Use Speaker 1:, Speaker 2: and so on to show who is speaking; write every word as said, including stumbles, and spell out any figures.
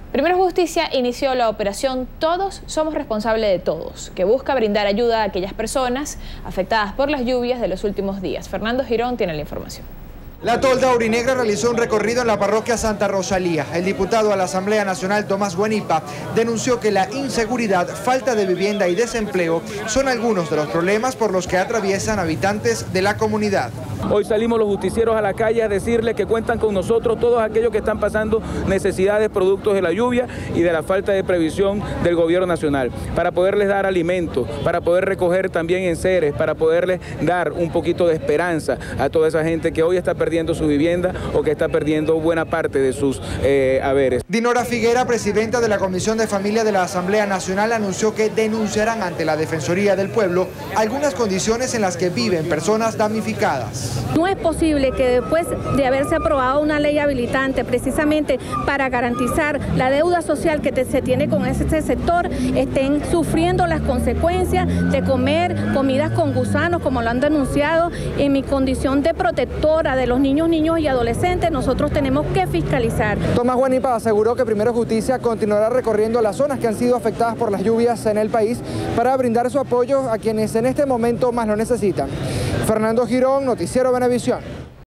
Speaker 1: Primero Justicia inició la operación Todos somos responsables de todos, que busca brindar ayuda a aquellas personas afectadas por las lluvias de los últimos días. Fernando Girón tiene la información.
Speaker 2: La tolda aurinegra realizó un recorrido en la parroquia Santa Rosalía. El diputado a la Asamblea Nacional, Tomás Guanipa, denunció que la inseguridad, falta de vivienda y desempleo son algunos de los problemas por los que atraviesan habitantes de la comunidad.
Speaker 3: Hoy salimos los justicieros a la calle a decirles que cuentan con nosotros todos aquellos que están pasando necesidades productos de la lluvia y de la falta de previsión del gobierno nacional, para poderles dar alimentos, para poder recoger también enseres, para poderles dar un poquito de esperanza a toda esa gente que hoy está perdiendo su vivienda o que está perdiendo buena parte de sus eh, haberes.
Speaker 2: Dinora Figuera, presidenta de la Comisión de Familia de la Asamblea Nacional, anunció que denunciarán ante la Defensoría del Pueblo algunas condiciones en las que viven personas damnificadas.
Speaker 4: No es posible que después de haberse aprobado una ley habilitante precisamente para garantizar la deuda social que te, se tiene con ese sector, estén sufriendo las consecuencias de comer comidas con gusanos, como lo han denunciado. En mi condición de protectora de los niños, niños y adolescentes, nosotros tenemos que fiscalizar.
Speaker 2: Tomás Guanipa aseguró que Primero Justicia continuará recorriendo las zonas que han sido afectadas por las lluvias en el país para brindar su apoyo a quienes en este momento más lo necesitan. Fernando Girón, Noticiero Venevisión.